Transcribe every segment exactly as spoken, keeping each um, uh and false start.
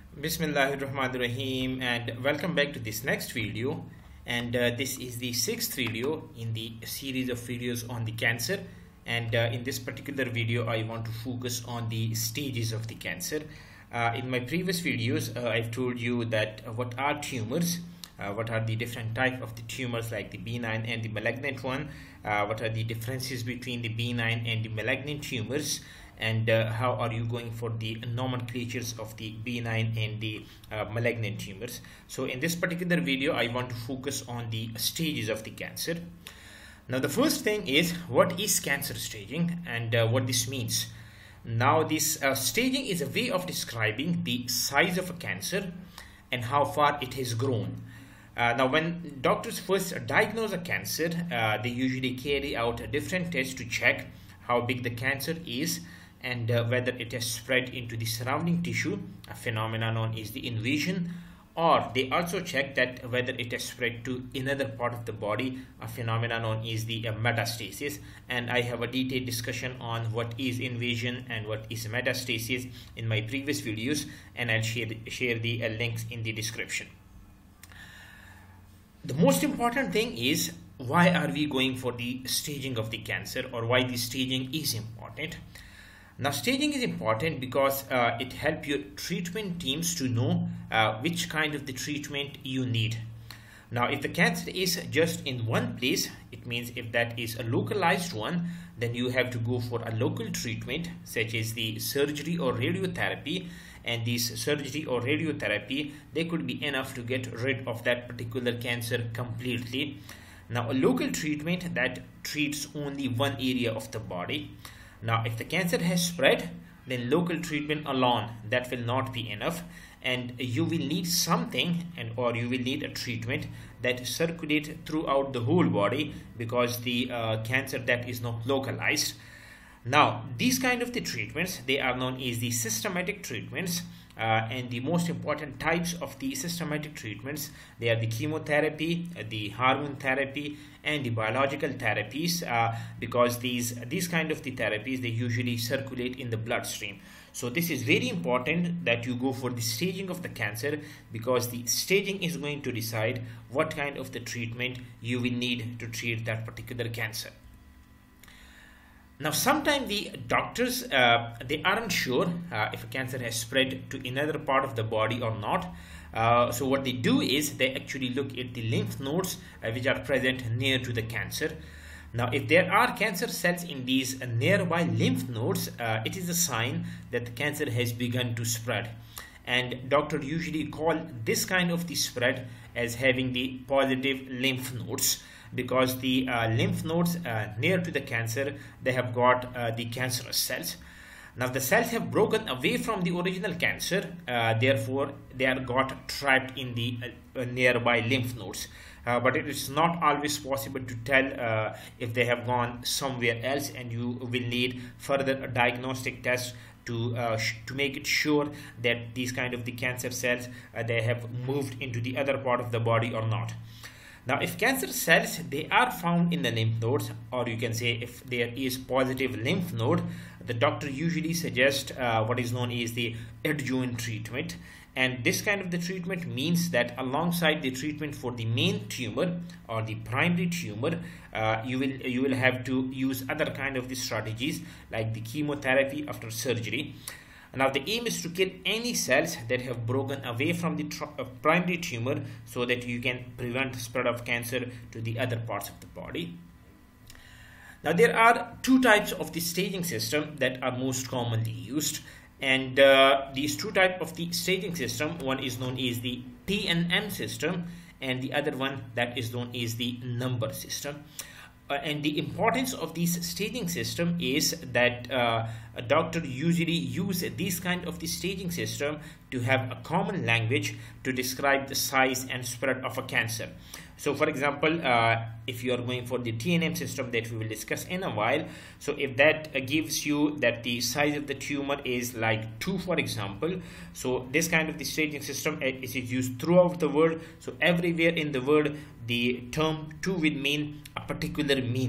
Bismillahirrahmanirrahim, and welcome back to this next video. And uh, this is the sixth video in the series of videos on the cancer. And uh, in this particular video I want to focus on the stages of the cancer. Uh, in my previous videos uh, I've told you that uh, what are tumors, uh, what are the different type of the tumors like the benign and the malignant one, uh, what are the differences between the benign and the malignant tumors, and uh, how are you going for the nomenclatures of the benign and the uh, malignant tumors. So in this particular video I want to focus on the stages of the cancer. Now the first thing is, what is cancer staging and uh, what this means. Now this uh, staging is a way of describing the size of a cancer and how far it has grown. Uh, now when doctors first diagnose a cancer, uh, they usually carry out a different test to check how big the cancer is and uh, whether it has spread into the surrounding tissue, a phenomenon known as the invasion, or they also check that whether it has spread to another part of the body, a phenomenon known as the uh, metastasis. And I have a detailed discussion on what is invasion and what is metastasis in my previous videos, and I'll share, share the uh, links in the description. The most important thing is, why are we going for the staging of the cancer, or why the staging is important. Now staging is important because uh, it helps your treatment teams to know uh, which kind of the treatment you need. Now if the cancer is just in one place, it means if that is a localized one, then you have to go for a local treatment such as the surgery or radiotherapy, and this surgery or radiotherapy, they could be enough to get rid of that particular cancer completely. Now a local treatment that treats only one area of the body. Now if the cancer has spread, then local treatment alone, that will not be enough, and you will need something and or you will need a treatment that circulates throughout the whole body, because the uh, cancer that is not localized. Now these kind of the treatments, they are known as the systematic treatments. Uh, and the most important types of the systematic treatments, they are the chemotherapy, uh, the hormone therapy, and the biological therapies, uh, because these these kind of the therapies, they usually circulate in the bloodstream. So this is very important that you go for the staging of the cancer, because the staging is going to decide what kind of the treatment you will need to treat that particular cancer. Now sometimes the doctors, uh, they aren't sure uh, if a cancer has spread to another part of the body or not. Uh, so what they do is they actually look at the lymph nodes uh, which are present near to the cancer. Now if there are cancer cells in these uh, nearby lymph nodes, uh, it is a sign that the cancer has begun to spread. And doctors usually call this kind of the spread as having the positive lymph nodes, because the uh, lymph nodes uh, near to the cancer, they have got uh, the cancerous cells. Now the cells have broken away from the original cancer, uh, therefore they are got trapped in the uh, nearby lymph nodes. Uh, but it is not always possible to tell uh, if they have gone somewhere else, and you will need further diagnostic tests to uh, to make it sure that these kind of the cancer cells uh, they have moved into the other part of the body or not. Now if cancer cells, they are found in the lymph nodes, or you can say if there is positive lymph node, the doctor usually suggests uh, what is known as the adjuvant treatment. And this kind of the treatment means that alongside the treatment for the main tumor or the primary tumor, uh, you will you will have to use other kind of the strategies like the chemotherapy after surgery. Now the aim is to kill any cells that have broken away from the uh, primary tumor, so that you can prevent the spread of cancer to the other parts of the body. Now there are two types of the staging system that are most commonly used. And uh, these two types of the staging system, one is known as the T N M system, and the other one that is known as the number system. Uh, and the importance of this staging system is that uh, a doctor usually use this kind of the staging system to have a common language to describe the size and spread of a cancer. So for example, uh, if you are going for the T N M system that we will discuss in a while, so if that uh, gives you that the size of the tumor is like two, for example, so this kind of the staging system uh, is used throughout the world. So everywhere in the world, the term two will mean a particular meaning.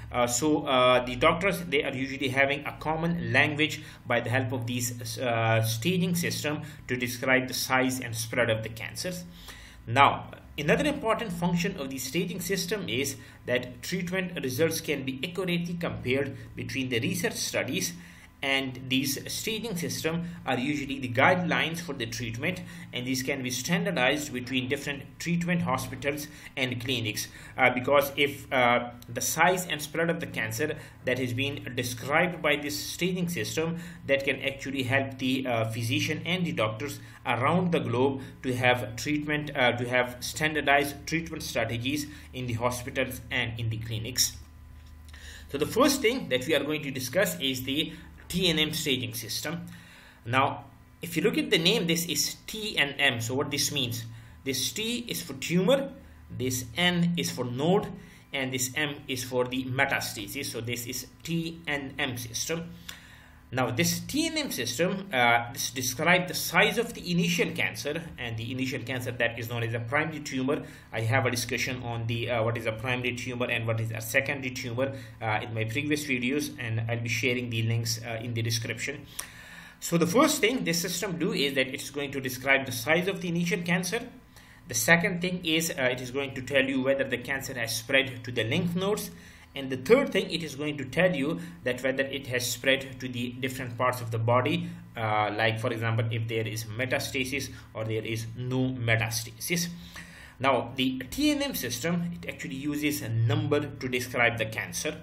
Uh, so uh, the doctors, they are usually having a common language by the help of these uh, staging system to describe the size and spread of the cancers. Now, another important function of the staging system is that treatment results can be accurately compared between the research studies, and these staging systems are usually the guidelines for the treatment, and these can be standardized between different treatment hospitals and clinics, uh, because if uh, the size and spread of the cancer that has been described by this staging system, that can actually help the uh, physician and the doctors around the globe to have treatment, uh, to have standardized treatment strategies in the hospitals and in the clinics. So the first thing that we are going to discuss is the T N M staging system. Now, if you look at the name, this is T and M. So what this means, this T is for tumor, this N is for node, and this M is for the metastasis. So this is T N M system. Now this T N M system, uh, this describes the size of the initial cancer, and the initial cancer that is known as a primary tumor. I have a discussion on the uh, what is a primary tumor and what is a secondary tumor uh, in my previous videos, and I'll be sharing the links uh, in the description. So the first thing this system do is that it's going to describe the size of the initial cancer. The second thing is uh, it is going to tell you whether the cancer has spread to the lymph nodes. And the third thing, it is going to tell you that whether it has spread to the different parts of the body, uh, like for example, if there is metastasis or there is no metastasis. Now, the T N M system, it actually uses a number to describe the cancer.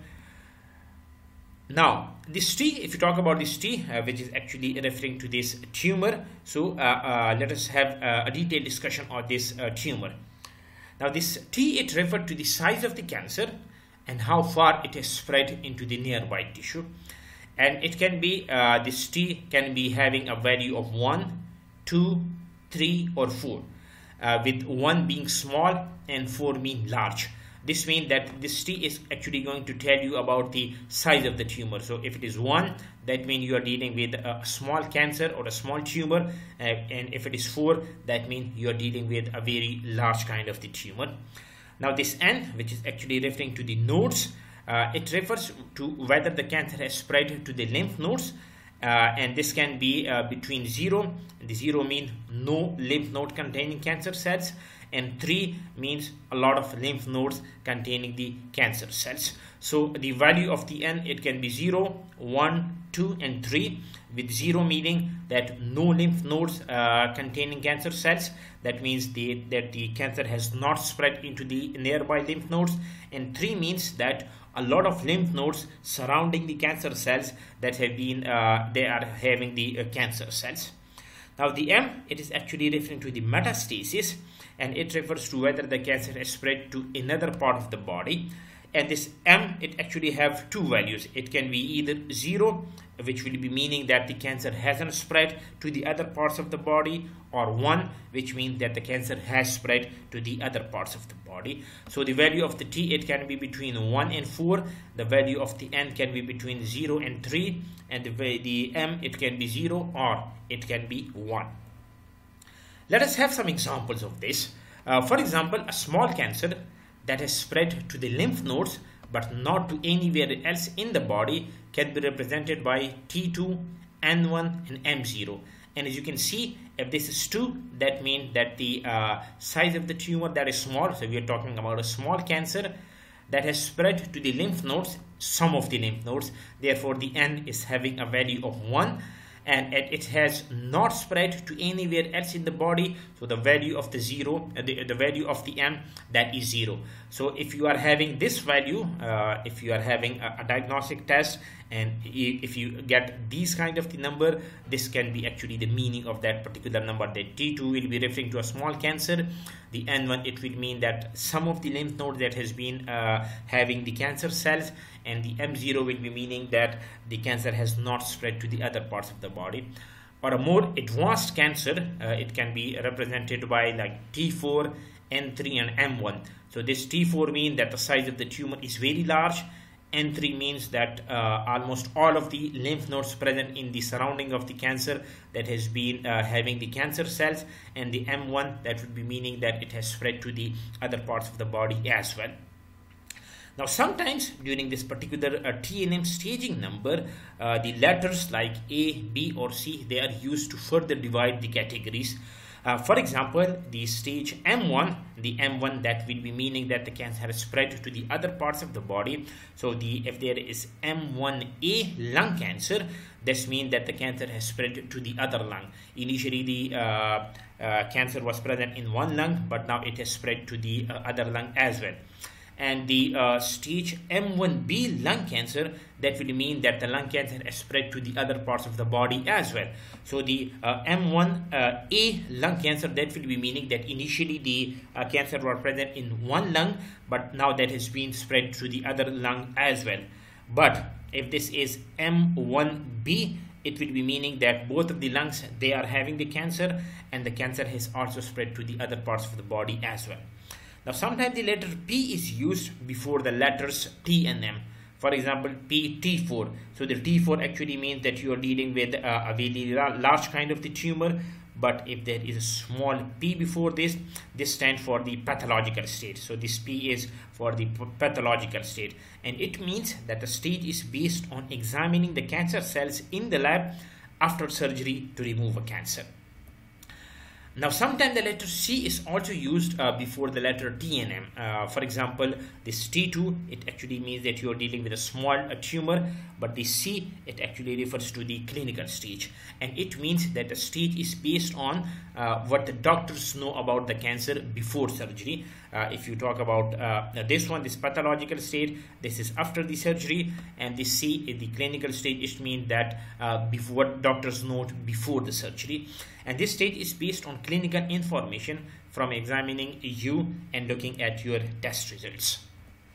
Now, this T, if you talk about this T, uh, which is actually referring to this tumor, so uh, uh, let us have uh, a detailed discussion on this uh, tumor. Now, this T, it refers to the size of the cancer and how far it has spread into the nearby tissue, and it can be uh, this T can be having a value of one, two, three, or four, uh, with one being small and four being large. This means that this T is actually going to tell you about the size of the tumor. So if it is one, that means you are dealing with a small cancer or a small tumor, uh, and if it is four, that means you are dealing with a very large kind of the tumor. Now this N, which is actually referring to the nodes, uh, it refers to whether the cancer has spread to the lymph nodes, uh, and this can be uh, between zero, and the zero means no lymph node containing cancer cells, and three means a lot of lymph nodes containing the cancer cells. So the value of the N, it can be zero, one, two, and three, with zero meaning that no lymph nodes uh, containing cancer cells. That means the, that the cancer has not spread into the nearby lymph nodes, and three means that a lot of lymph nodes surrounding the cancer cells that have been uh, they are having the uh, cancer cells. Now the M, it is actually referring to the metastasis, and it refers to whether the cancer has spread to another part of the body. And this M, it actually have two values. It can be either zero, which will be meaning that the cancer hasn't spread to the other parts of the body, or one, which means that the cancer has spread to the other parts of the body. So the value of the T, it can be between one and four. The value of the N can be between zero and three, and the, the M, it can be zero or it can be one. Let us have some examples of this. Uh, for example, a small cancer that has spread to the lymph nodes but not to anywhere else in the body can be represented by T two, N one, and M zero. And as you can see, if this is two, that means that the uh, size of the tumor that is small, so we are talking about a small cancer that has spread to the lymph nodes, some of the lymph nodes, therefore the N is having a value of one. And it has not spread to anywhere else in the body, so the value of the zero, uh, the, the value of the M, that is zero. So if you are having this value, uh, if you are having a, a diagnostic test, and if you get these kind of the number, this can be actually the meaning of that particular number. The T two will be referring to a small cancer, the N one, it will mean that some of the lymph node that has been uh, having the cancer cells, and the M zero will be meaning that the cancer has not spread to the other parts of the body. Or a more advanced cancer, uh, it can be represented by like T four, N three, and M one. So this T four means that the size of the tumor is very large. N three means that uh, almost all of the lymph nodes present in the surrounding of the cancer that has been uh, having the cancer cells, and the M one, that would be meaning that it has spread to the other parts of the body as well. Now, sometimes during this particular uh, T N M staging number, uh, the letters like A, B, or C, they are used to further divide the categories. Uh, for example, the stage M one, the M one, that will be meaning that the cancer has spread to the other parts of the body. So the if there is M one A lung cancer, this means that the cancer has spread to the other lung. Initially, the uh, uh, cancer was present in one lung, but now it has spread to the uh, other lung as well. And the uh, stage M one B lung cancer, that will mean that the lung cancer has spread to the other parts of the body as well. So the uh, M one A lung cancer, that will be meaning that initially the uh, cancer was present in one lung, but now that has been spread to the other lung as well. But if this is M one B, it will be meaning that both of the lungs, they are having the cancer, and the cancer has also spread to the other parts of the body as well. Now, sometimes the letter P is used before the letters T and M. For example, P T four. So the T four actually means that you are dealing with uh, a very large kind of the tumor. But if there is a small p before this, this stands for the pathological state. So this P is for the pathological state. And it means that the stage is based on examining the cancer cells in the lab after surgery to remove a cancer. Now, sometimes the letter C is also used uh, before the letter T and M. Uh, for example, this T two, it actually means that you are dealing with a small uh, tumor, but the C, it actually refers to the clinical stage. And it means that the stage is based on uh, what the doctors know about the cancer before surgery. Uh, if you talk about uh, this one, this pathological state, this is after the surgery, and the C is the clinical stage. It means that uh, before what doctors know before the surgery. And this stage is based on clinical information from examining you and looking at your test results.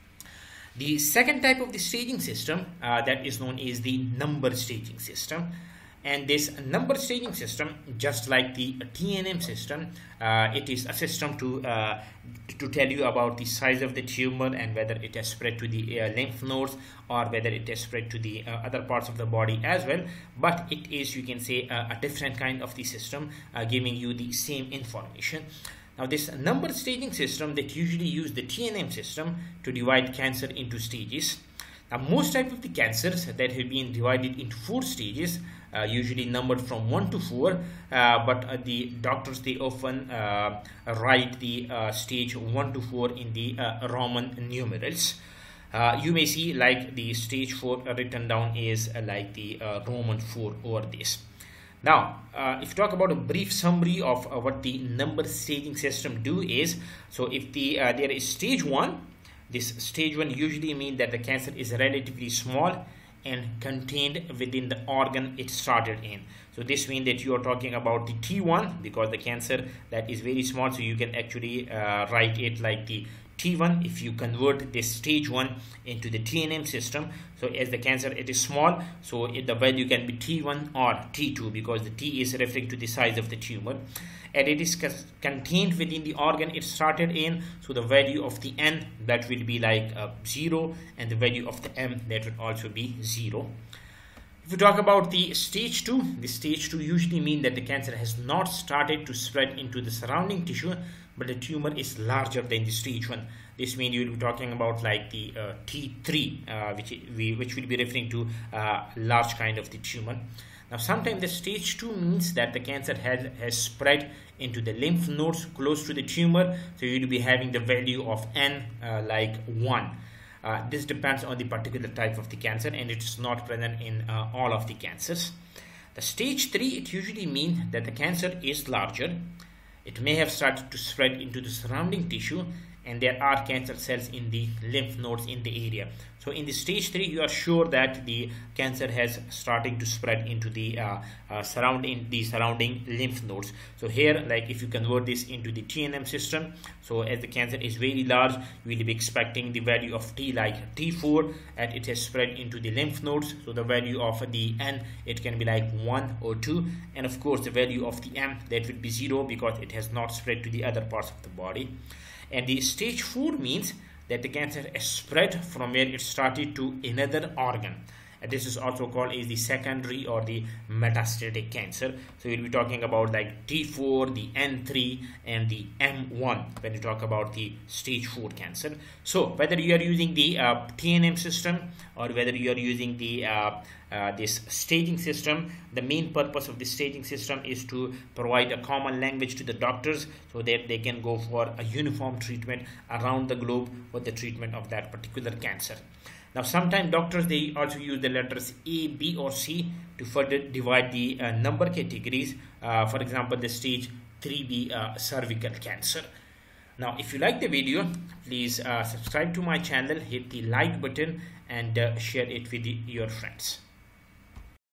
The second type of the staging system uh, that is known as the number staging system. And this number staging system, just like the T N M system, uh, it is a system to uh, to tell you about the size of the tumor and whether it has spread to the uh, lymph nodes or whether it has spread to the uh, other parts of the body as well. But it is, you can say, uh, a different kind of the system, uh, giving you the same information. Now, this number staging system that usually use the T N M system to divide cancer into stages. Now, most types of the cancers that have been divided into four stages, uh, usually numbered from one to four, uh, but uh, the doctors, they often uh, write the uh, stage one to four in the uh, Roman numerals. Uh, you may see like the stage four written down is uh, like the uh, Roman four over this. Now, uh, if you talk about a brief summary of uh, what the number staging system do is, so if the uh, there is stage one, this stage one usually means that the cancer is relatively small and contained within the organ it started in. So this means that you are talking about the T one, because the cancer that is very small, so you can actually uh, write it like the T one if you convert this stage one into the T N M system. So as the cancer, it is small, so it, the value can be T one or T two, because the T is referring to the size of the tumor, and it is contained within the organ it started in. So the value of the N, that will be like uh, zero, and the value of the M, that will also be zero. If we talk about the stage two, the stage two usually means that the cancer has not started to spread into the surrounding tissue, but the tumor is larger than the stage one. This means you will be talking about like the uh, T three, uh, which we which will be referring to uh, large kind of the tumor. Now, sometimes the stage two means that the cancer has, has spread into the lymph nodes close to the tumor, so you will be having the value of N uh, like one. Uh, this depends on the particular type of the cancer, and it's not present in uh, all of the cancers. The stage three, it usually means that the cancer is larger. It may have started to spread into the surrounding tissue, and there are cancer cells in the lymph nodes in the area. So in the stage three, you are sure that the cancer has starting to spread into the uh, uh, surrounding the surrounding lymph nodes. So here, like if you convert this into the T N M system, so as the cancer is very large, you will be expecting the value of T like T four, and it has spread into the lymph nodes. So the value of the N, it can be like one or two, and of course the value of the M, that will be zero, because it has not spread to the other parts of the body. And the stage four means that the cancer has spread from where it started to another organ, And this is also called as the secondary or the metastatic cancer. So we'll be talking about like T four, the N three, and the M one when you talk about the stage four cancer. So whether you are using the uh, T N M system or whether you are using the uh, uh, this staging system, the main purpose of this staging system is to provide a common language to the doctors so that they can go for a uniform treatment around the globe for the treatment of that particular cancer. Now sometimes doctors, they also use the letters A, B or C to further divide the uh, number categories. Uh, for example, the stage three B uh, cervical cancer. Now if you like the video, please uh, subscribe to my channel, hit the like button and uh, share it with the, your friends.